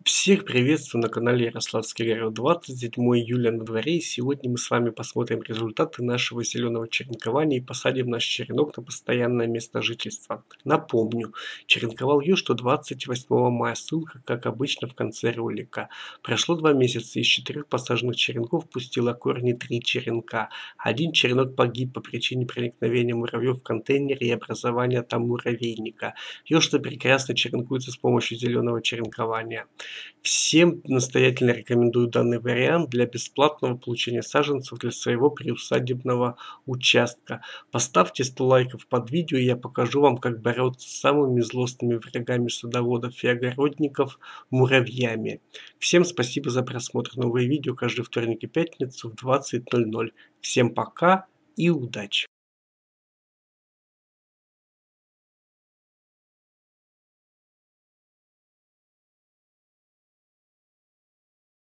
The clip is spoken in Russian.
Всех приветствую на канале Ярославский огород. 27 июля на дворе, и сегодня мы с вами посмотрим результаты нашего зеленого черенкования и посадим наш черенок на постоянное место жительства. Напомню, черенковал я что 28 мая, ссылка как обычно в конце ролика. Прошло 2 месяца, из 4 посаженных черенков пустило корни 3 черенка. Один черенок погиб по причине проникновения муравьев в контейнер и образования там муравейника. Ёшта прекрасно черенкуется с помощью зеленого черенкования. Всем настоятельно рекомендую данный вариант для бесплатного получения саженцев для своего приусадебного участка. Поставьте 100 лайков под видео, и я покажу вам, как бороться с самыми злостными врагами садоводов и огородников – муравьями. Всем спасибо за просмотр. Новые видео каждый вторник и пятницу в 20:00. Всем пока и удачи!